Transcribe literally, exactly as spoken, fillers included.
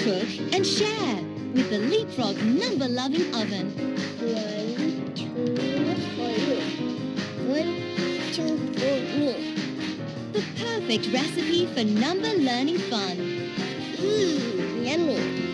cook and share with the Leapfrog number-loving oven. One, two, for you. One, two, for me. The perfect recipe for number learning fun. Mmm, yummy.